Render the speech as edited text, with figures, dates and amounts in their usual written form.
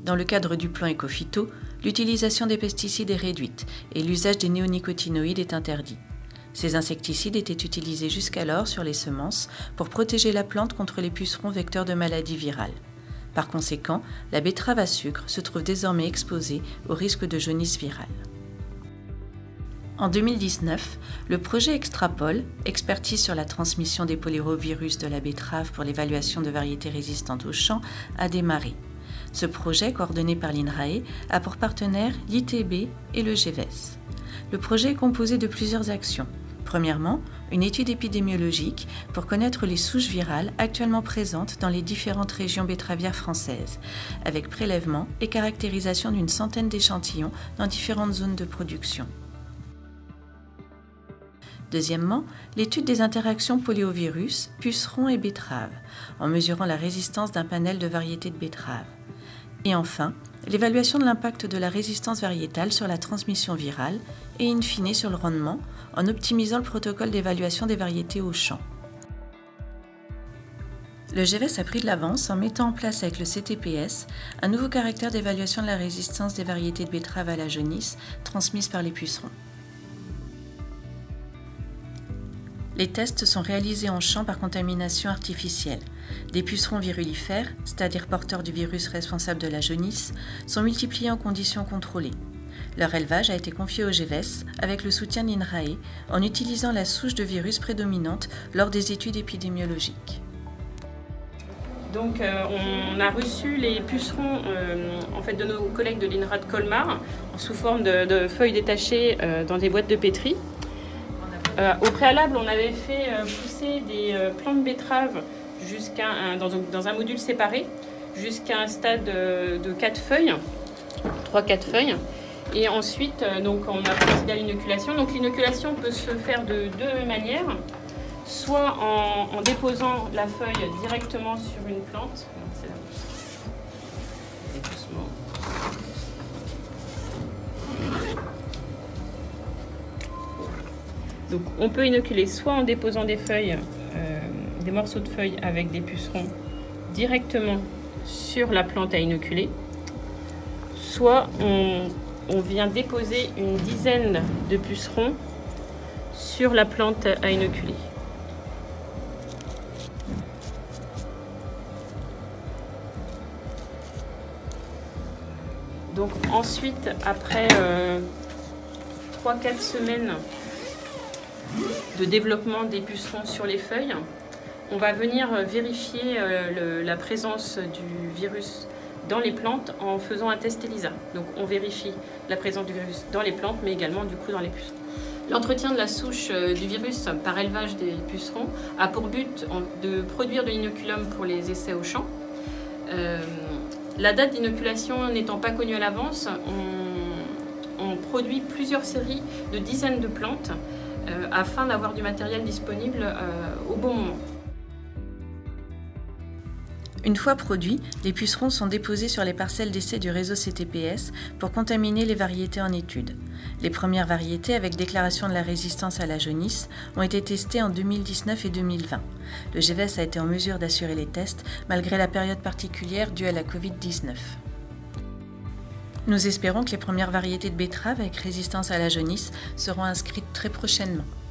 Dans le cadre du plan Ecophyto, l'utilisation des pesticides est réduite et l'usage des néonicotinoïdes est interdit. Ces insecticides étaient utilisés jusqu'alors sur les semences pour protéger la plante contre les pucerons vecteurs de maladies virales. Par conséquent, la betterave à sucre se trouve désormais exposée au risque de jaunisse virale. En 2019, le projet Extrapol, expertise sur la transmission des polyrovirus de la betterave pour l'évaluation de variétés résistantes aux champs, a démarré. Ce projet, coordonné par l'INRAE, a pour partenaires l'ITB et le GEVES. Le projet est composé de plusieurs actions. Premièrement, une étude épidémiologique pour connaître les souches virales actuellement présentes dans les différentes régions betteravières françaises, avec prélèvement et caractérisation d'une centaine d'échantillons dans différentes zones de production. Deuxièmement, l'étude des interactions poliovirus, pucerons et betteraves, en mesurant la résistance d'un panel de variétés de betteraves. Et enfin, l'évaluation de l'impact de la résistance variétale sur la transmission virale et in fine sur le rendement, en optimisant le protocole d'évaluation des variétés au champ. Le GEVES a pris de l'avance en mettant en place avec le CTPS un nouveau caractère d'évaluation de la résistance des variétés de betteraves à la jaunisse transmises par les pucerons. Les tests sont réalisés en champ par contamination artificielle. Des pucerons virulifères, c'est-à-dire porteurs du virus responsable de la jaunisse, sont multipliés en conditions contrôlées. Leur élevage a été confié au GEVES avec le soutien de l'INRAE en utilisant la souche de virus prédominante lors des études épidémiologiques. Donc on a reçu les pucerons de nos collègues de l'INRA de Colmar sous forme de feuilles détachées dans des boîtes de pétri. Au préalable, on avait fait pousser des plants de betterave dans un module séparé jusqu'à un stade de 4 feuilles, 3-4 feuilles. Et ensuite, on a procédé à l'inoculation. Donc l'inoculation peut se faire de deux manières, soit en déposant la feuille directement sur une plante. Donc on peut inoculer soit en déposant des feuilles, des morceaux de feuilles avec des pucerons directement sur la plante à inoculer, soit on vient déposer une dizaine de pucerons sur la plante à inoculer. Donc ensuite, après 3-4 semaines de développement des pucerons sur les feuilles, on va venir vérifier la présence du virus dans les plantes en faisant un test ELISA. Donc on vérifie la présence du virus dans les plantes, mais également du coup dans les pucerons. L'entretien de la souche du virus par élevage des pucerons a pour but de produire de l'inoculum pour les essais au champ. La date d'inoculation n'étant pas connue à l'avance, on produit plusieurs séries de dizaines de plantes afin d'avoir du matériel disponible au bon moment. Une fois produits, les pucerons sont déposés sur les parcelles d'essai du réseau CTPS pour contaminer les variétés en étude. Les premières variétés avec déclaration de la résistance à la jaunisse ont été testées en 2019 et 2020. Le GEVES a été en mesure d'assurer les tests malgré la période particulière due à la Covid-19. Nous espérons que les premières variétés de betteraves avec résistance à la jaunisse seront inscrites très prochainement.